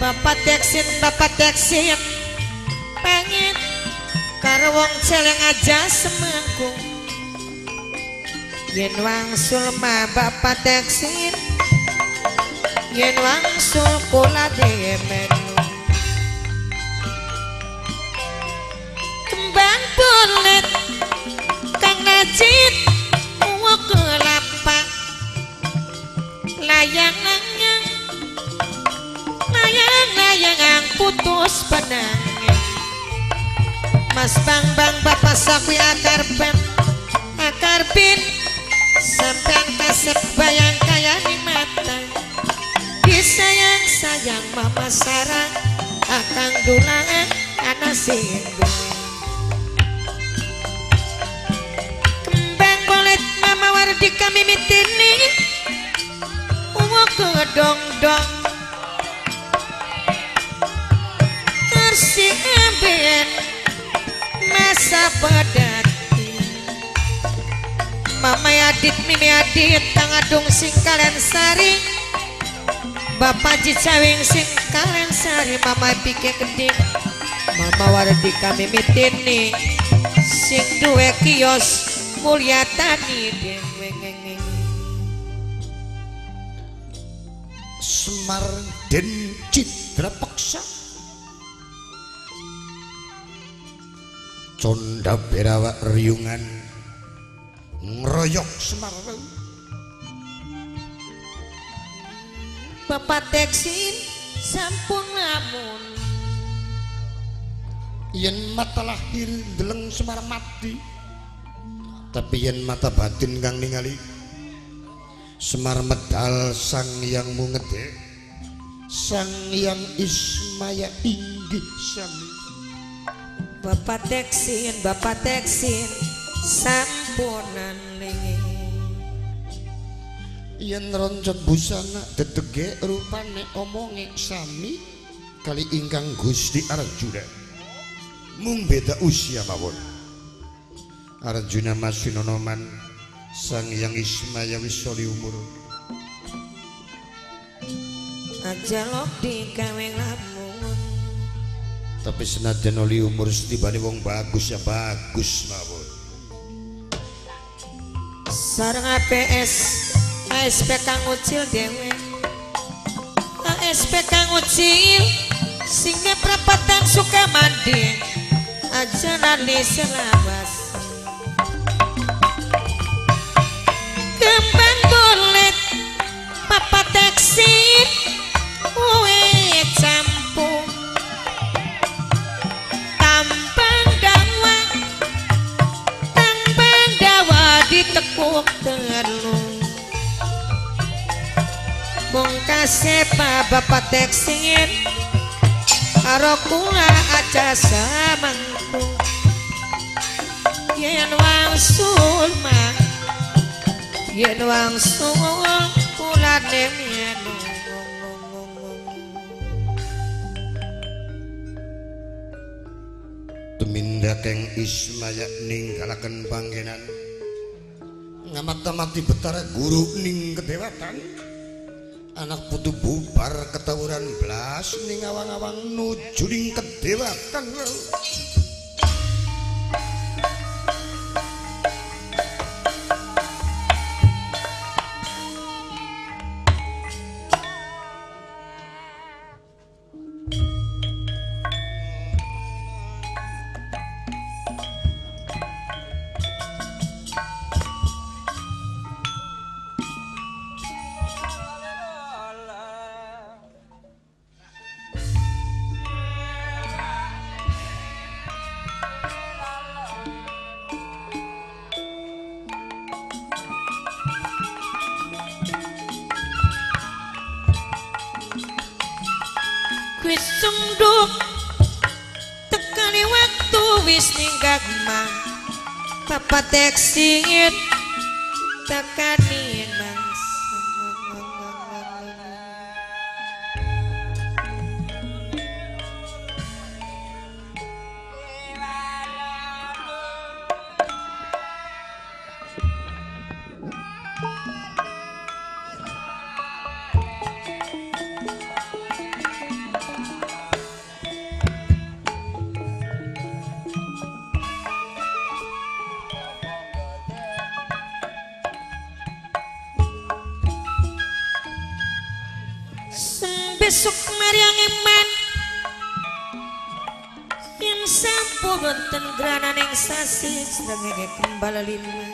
Bapak teksin pengen karo wong celeng aja semangku yen wangsul mah Bapak teksin yen wangsul kula demen kembang bulet kang najit uwa kelapa layang-layang layang-layang putus penangin Mas Bang Bapak sakwi akar bin sampean kasep bayang kaya di mata disayang-sayang Mama Sarah akang dulangan anak sindu kembang bolet Mama Wardi kami mitini uwa kedong-dong kursi amben masa pedati Mama Adit Mimi Adit Kang Adung sing kalian sari Bapak Jicawing sing kalian sari Mama Pike Gede Mama Wardi kami mitini sing duwe kios mulia tani dewe ngengeng Semar Den Citra Peksa Conda Berawa Riungan ngeroyok Semar Bapak teksin sampun lamun yen mata lahir deleng Semar mati tapi yen mata batin kang ningali Semar medal sang yang mungede sang yang Ismaya inggih sami Bapak teksin sampunan lingin yen roncot busana dedege rupane omonge sami kali ingkang Gusti Arjuna mung beda usia mawon Arjuna masih nonoman sang yang Ismaya wisoli umur aja lok digawe lamun tapi senajan oli umur setibane wong bagus ya bagus mawon sareng ASP Kang Ucil dewe ASP Kang Ucil singge perapatan Sukamandi aja nali selawas kembang bolet Papa teksin uwe campur tampang dawa ditekuk telung mung kasepa Bapak teksin karo kula aja samangku yen wangsul mah yen wangsul kula demien tumindak keng Ismaya ninggalaken panggenan ngamata-mati betara guru ning kedewatan anak putu bubar ketawuran blas ning awang-awang nuju ning kedewatan wis sunduk tekani waktu wis ninggak mang Bapak teksin tekani mangsa masuk mariang iman yang sampun wonten grananing sasi sedengenge kembal lima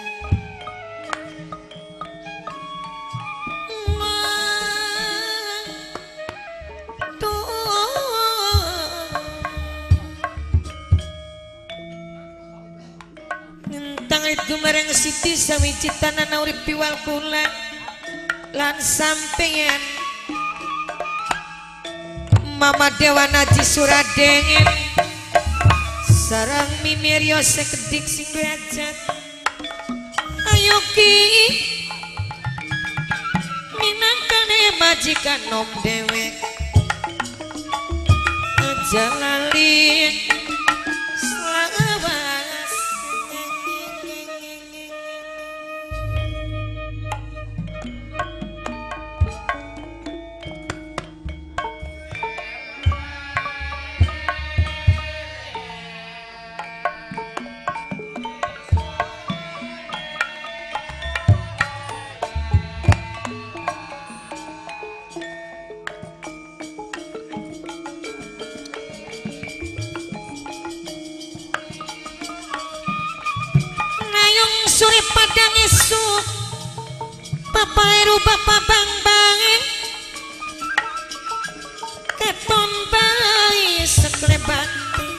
Dumarang Siti sawiji tanana urip piwal kula lan sampeyan Mama Dewa Naji Suradengen sarang mimiryo sekedik sing derajat ayo ki minangkane majikan nom dewek aja lali selawas suri padang isu Papa Eru Bapak Bang Bangin keton bayi seklebat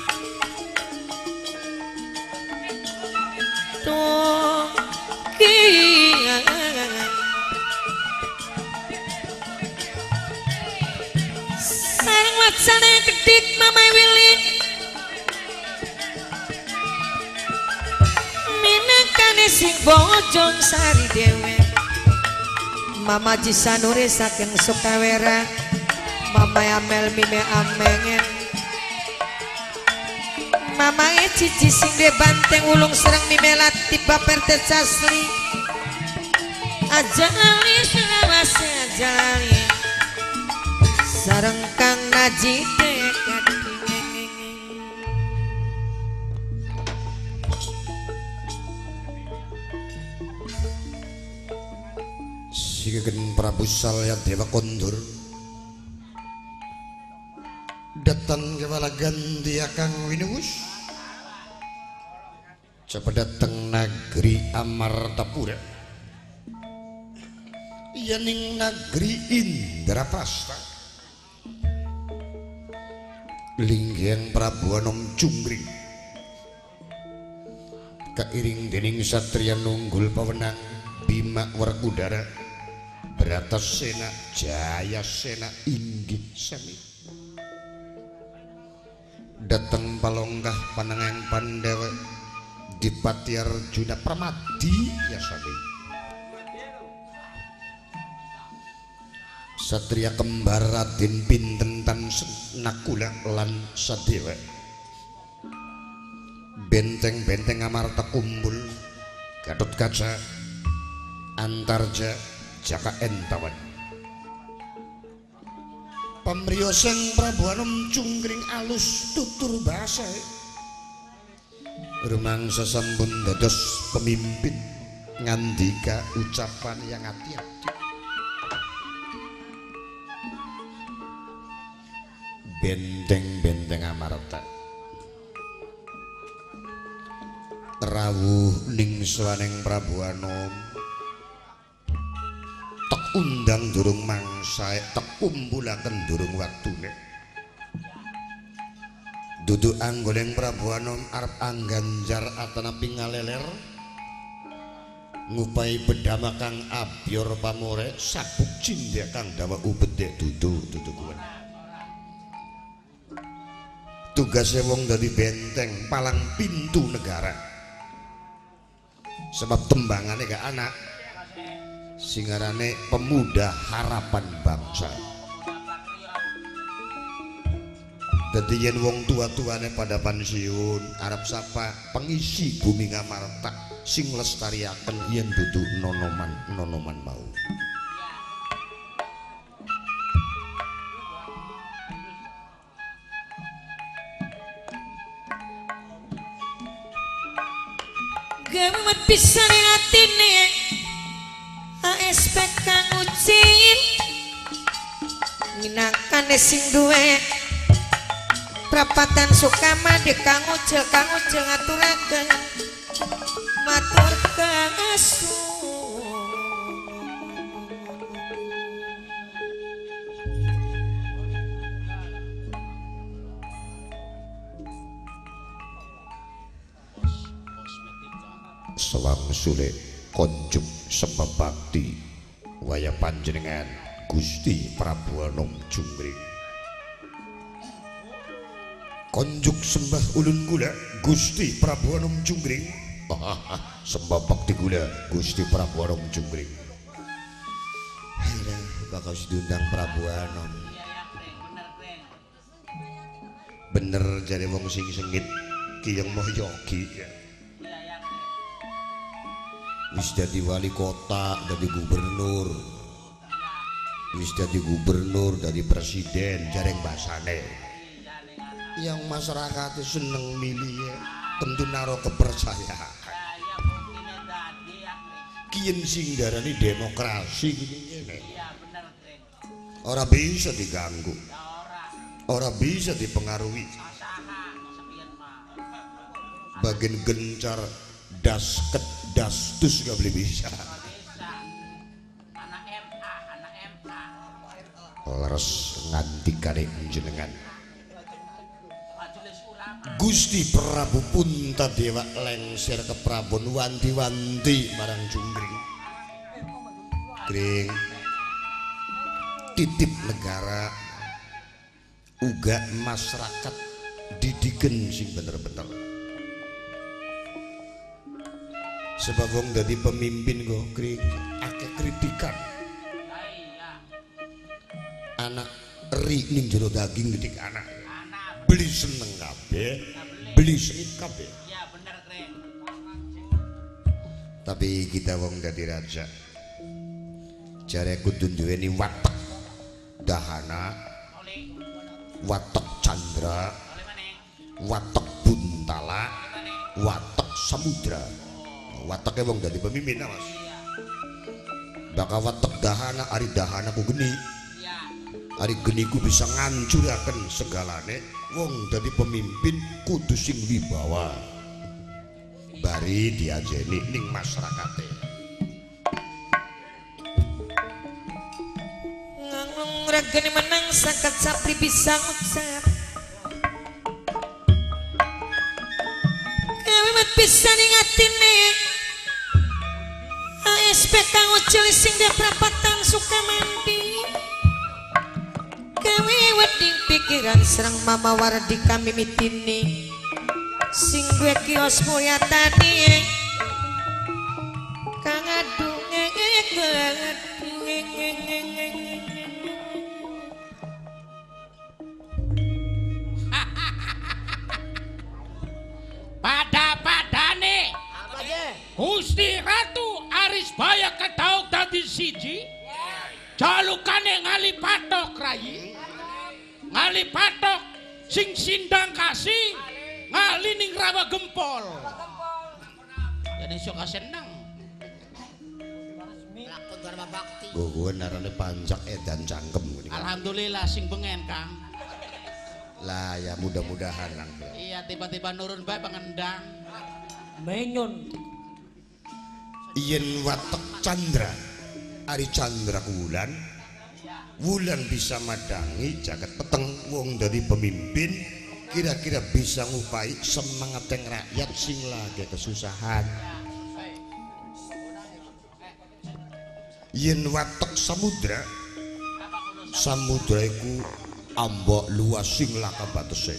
tuh kia sarang wacana kedik Mama Willy sing bojong sari dewe Mama Jisanuri saking Sukawera Mama Amel Mime Amengen Mama Cici sing de banteng ulung serang Mime Latip Baper Tecasli Ajali selawase ajali sareng Kang Najide Sigen Prabu Salya Dewa Kondur datang kepala ganti Kang Winus coba datang negeri Amartapura yaning negeri Indraprasta linggihan Prabu Anom Cungkring kairing dening satria nunggul pawenang Bima Werkudara Bratasena Jayasena inggih sami dateng palonggah panangang Pandawa Dipati Arjuna Pramadi ya sami satria kembar Raden Pinten Tan Nakula lan Sadewa benteng-benteng Amarta kumpul Gatotkaca Antarja Jaka Entawan pamriyoseng Prabu Anom Cungkring alus tutur basa rumangsa sampun dados pemimpin ngandika ucapan yang hati-hati benteng-benteng Amarta rawuh ning swaning Prabu Anom tek undang durung mangsa tek kumpulaken durung waktune dudu anggoning Prabu Anom arep angganjar atanapi ngaleler ngupai bedama Kang Abyor pamore sabuk cindya Kang dawa ubedek dudu kuwen tugasnya wong dadi benteng palang pintu negara sebab tembangannya gak anak singarane pemuda harapan bangsa dadi yen wong tua-tuane pada pensiun arep sapa pengisi bumi Ngamarta sing lestariaken yen dudu nonoman mau gawe pisan atine ASP Kang Ucin inangkane sing duwe prapatan Sukamade Kang Ujel ngaturaken matur kasuwun. Selang sule konjuk semebakti waya panjenengan Gusti Prabu Anom Jumring. Konjuk sembah ulun kula Gusti Prabu Anom Jumring. Sembah bakti kula Gusti Prabu Anom Jumring. Bakal diundang Prabu Anom. Bener jare wong sing sengit ki yang mau yogi. Wis dadi wali kota, dadi gubernur. Wis dadi gubernur, dadi presiden, jareng basane. Yang masyarakat seneng milih ya, tentu naro kepercayaan. Kien sing darani demokrasi ngene. Ora bisa diganggu. Ora bisa dipengaruhi. Bagian gencar dasket dastus gak boleh bisa. Leres nganti kare jenengan Gusti Prabu Puntadewa lengser ke Prabon wanti-wanti marang Jumring. Kring titip negara uga masyarakat didiken sing bener-bener. Sebab wong dadi pemimpin kok kring akeh kritikan. Anak eri ning jero daging didik anak. Beli seneng kabeh, beli sengit kabeh. Iya bener kring. Tapi kita wong dadi raja. Jare kudu duweni watek dahana, watek candra, watek buntala, watek samudra. Wateknya wong dadi pemimpin Mas. Bakal watek dahana ari dahana ku geni. Ari geni ku bisa ngancuraken segalane. Wong dadi pemimpin kudu sing wibawa. Bari diajeni ning masyarakate. Ngomong regane menang sakat sapri bisa ngucap. Kewiwit bisa ningatine. ASP Kang Ujul sing dia prapatan Sukamandi. Kewiwit ning pikiran serang Mama Wardi kami mitini. Sing duwe kios mulya tadi. Kang adung pada-padane Gusti Ratu Arisbaya ketauk dadi siji jalukane ngali patok rayi ngali patok sing sindang kasih ngali ning rawa gempol jadi suka seneng lakon dharma bakti Gue narane pancak edan cangkem. Alhamdulillah sing bengen Kang. Lah ya mudah-mudahan lang. Iya tiba-tiba nurun bae pengendang. menyon Yen watek Candra ari Candra wulan wulan bisa madangi jagat peteng wong dari pemimpin kira-kira bisa ngupai semangat yang rakyat sing lagi kesusahan. Yen watek samudra samudra iku ambok luas sing laka batese.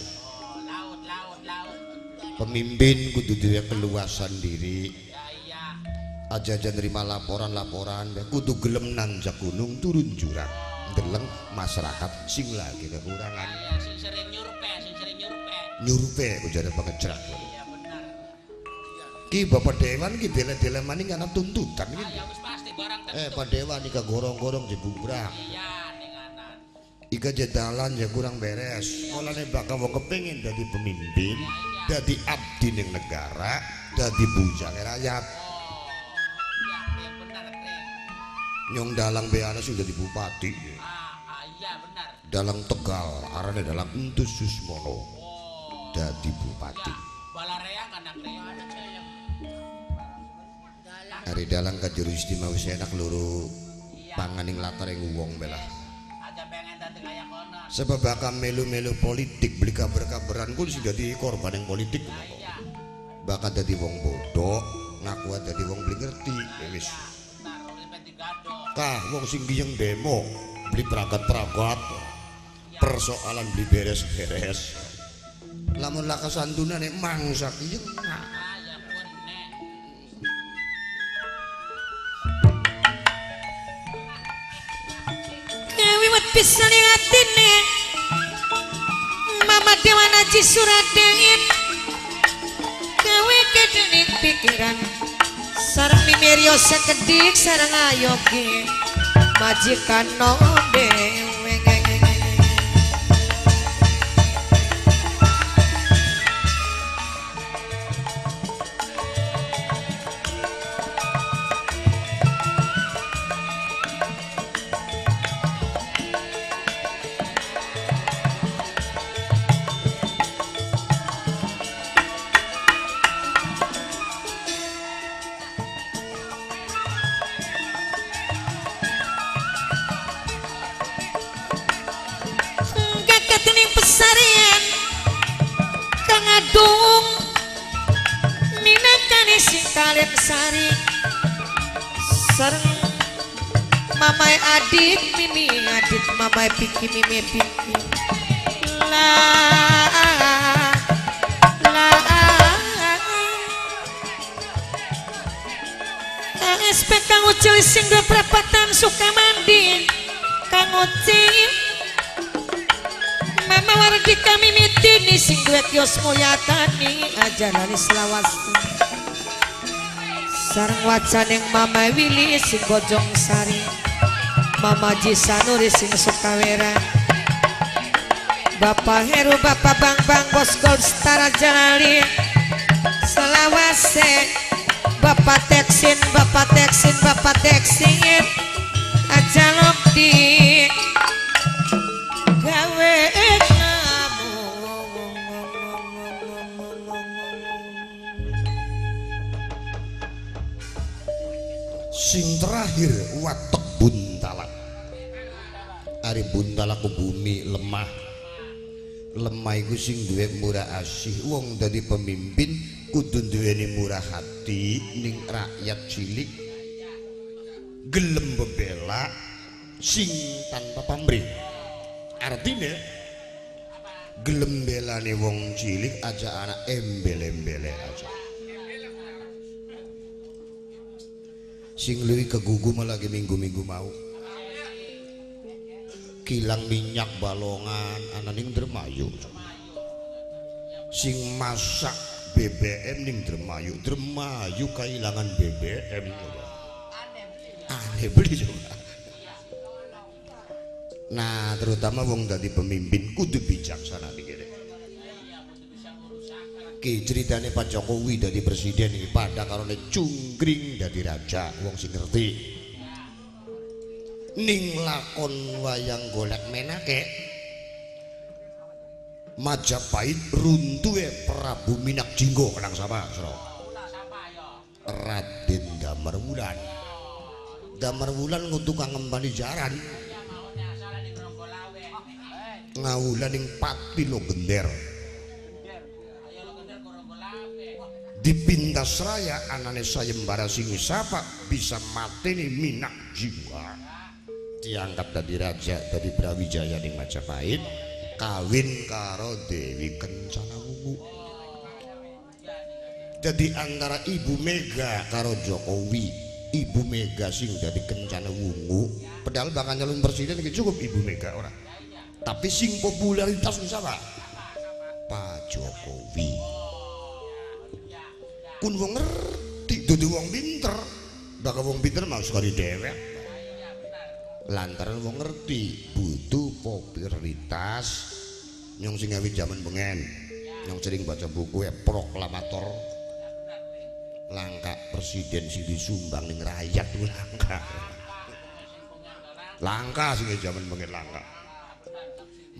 Pemimpin kudu duwe keluasan diri. Aja-aja nerima laporan-laporan kudu gelem nanjak gunung turun jurang ndeleng masyarakat sing lagi kekurangan. Sing sering Nyurpe ku jare pengecerak. Iya benar. Ki Bapak Dewan ki dele-dele maning ana tuntutan iki. Ya wis pasti barang Pak Dewan iki gorong-gorong jebubrak. Iya ninganan. Ika jadalan ya kurang beres. Mulane bakal mau kepengin dadi pemimpin, dadi abdi ning negara, dadi bujang rakyat. Iya benar Kring. Nyong dalang beana sudah di bupati. Iya Iya benar. Dalang Tegal arane dalang Entus Susmono dadi bupati. Balarea anak Rea anak saya. Ari dalang kajuru istimewa wis enak loro panganing latar yang wong belah. Aja pengen dadi kaya kono. Sebab bakal melu-melu politik beli kabar-kabaran kuwi sing dadi korban yang politik. Bakal dadi wong bodoh, ngaku dadi wong beli ngerti. Wis. Benar, uripe digado. Kah wong sing giyeng demo beli peragat-peragat. Persoalan beli beres-beres. Lamun laka santuna nek mangsa kiyeng. Ya pun nek. Kewiwet pisan ing atine Mama Dewa Naji Suraden gawe kedening pikiran sareng mimiryo sekedik sareng ayoge majikan no dewe kekening pesarian kang adung minangkane sing kalem sari sareng mamai adit mimi adit mamai piki mimi piki la ASP kang ucil sing duwe prapatan Sukamandi kang ucil Mama wargi kami mitini sing duwe kios mulyatani ajarani selawasti sareng wacaning Mama Willy sing Bojong Sari Mama Jisanuri sing Sukawera Bapak Heru Bapak Bang Bos Gold Star Jalali selawase Bapak Teksin ajalok di gawe sing terakhir watek buntalak. Ari buntalak ku bumi lemah iku sing duwe murah asih. Wong dadi pemimpin kudu duweni murah hati ning rakyat cilik gelem bebela sing tanpa pamrih. Artinya gelem belane wong cilik aja anak embel-embele aja. Sing luwih kegugum lagi minggu-minggu mau kilang minyak balongan ananing Dermayu sing masak BBM ning Dermayu kehilangan BBM aneh beli coba. Nah terutama wong dadi pemimpin kudu bijaksana dikira. Ki ceritane Pak Jokowi dadi presiden iki padha karone cungkring dadi raja wong sing ngerti. Ning lakon wayang golek menake Majapahit runtuhe Prabu Minak Jinggo kenang sapa Sro? Raden Damarwulan. Damarwulan ngutuk ngempani jaran. Ngawulan ning Pati lo Gender. Dipintas raya anane sayembara sing sapa bisa mateni Minak Jinggo. Diangkat dadi raja dadi Brawijaya ning Majapahit kawin karo Dewi Kencana Wungu. Jadi antara Ibu Mega karo Jokowi, Ibu Mega sing dadi Kencana Wungu padahal bakal nyalon presiden iki cukup Ibu Mega ora. Tapi sing popularitas siapa? Pak Jokowi. Kun wong ngerti dudu wong pinter, bakal wong pinter mau sekali dhewek. Lantaran wong ngerti butuh popularitas nyong sing awit jaman bengen nyong sering baca buku ya proklamator langka presiden sing disumbang ning rakyat ku langka sing jaman bengen langka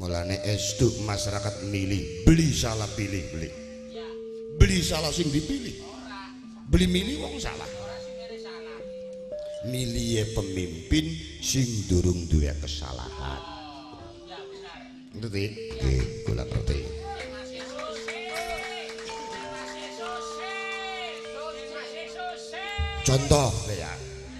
Mulane estu masyarakat milih, beli salah pilih beli. Beli salah sing dipilih. Beli milih wong salah. Milih pemimpin sing durung duwe kesalahan. Ngerti? Nggih, kula ngerti. Contoh ya.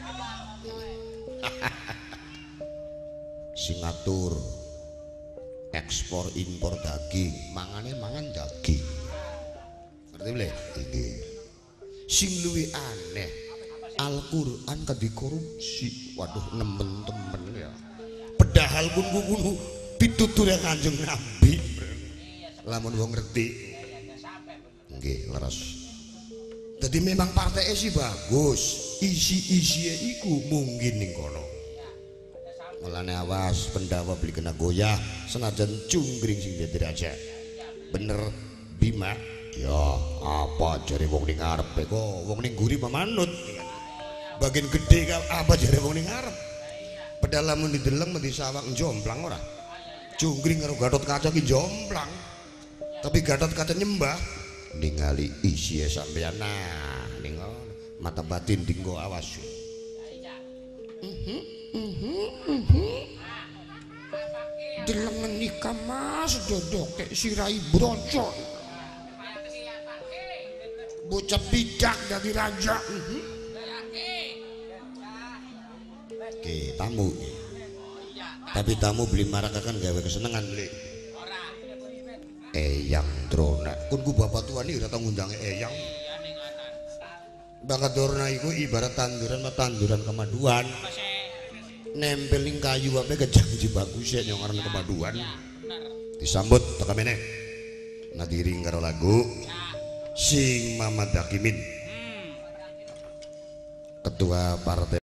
Singapura ekspor impor daging, mangane mangan daging. Ngerti boleh? Ini sing luwih aneh, Al-Qur'an kan dikorupsi. Waduh, nemen-temen ya. Padahal kuno pitutur yang Kanjeng Nabi. Lamun wong ngerti. Nggih, leres. Jadi memang partai sih bagus, isi-isinya iku mungkin ning kono. Mulane awas pendawa beli kena goyah senajan cunggring sing dadi raja. Bener Bima? Ya apa jare wong ning ngarepe kok wong ning guri memanut. Bagian gede apa jare wong ning ngarep. Padahal lamun dideleng mesti sawang jomplang ora. Cunggring karo Gatot Kaca ki jomplang. Tapi Gatot Kaca nyembah ningali isi sampeyan nah ning mata batin dinggo awas. Deleng nikah mas dodoke sirai broco. Bocah bidak dari raja. Oke, tamu. Tapi tamu beli marakakan gawe kesenengan beli. Eyang Drona. Kun ku bapak tua nih datang ngundang Eyang. Bakat Drona iku ibarat tanduran kemaduan. Nempel ning kayu ape kejang bagus ya nyongaran kemaduan. Disambut tekan meneh. Nadiring karo lagu sing Mamat Hakimin. Ketua Partai